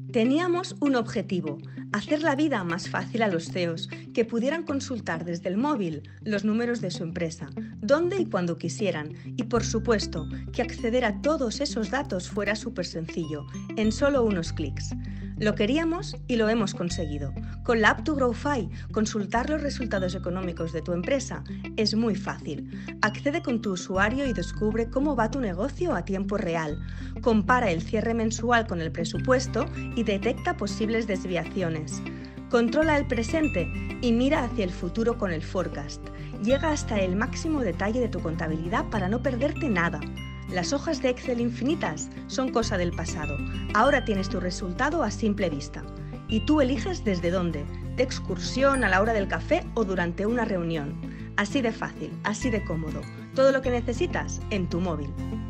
Teníamos un objetivo, hacer la vida más fácil a los CEOs, que pudieran consultar desde el móvil los números de su empresa, donde y cuando quisieran, y por supuesto, que acceder a todos esos datos fuera súper sencillo, en solo unos clics. Lo queríamos y lo hemos conseguido. Con la app to GrowFi, consultar los resultados económicos de tu empresa es muy fácil. Accede con tu usuario y descubre cómo va tu negocio a tiempo real. Compara el cierre mensual con el presupuesto y detecta posibles desviaciones. Controla el presente y mira hacia el futuro con el forecast. Llega hasta el máximo detalle de tu contabilidad para no perderte nada. Las hojas de Excel infinitas son cosa del pasado. Ahora tienes tu resultado a simple vista. Y tú eliges desde dónde, de excursión, a la hora del café o durante una reunión. Así de fácil, así de cómodo. Todo lo que necesitas en tu móvil.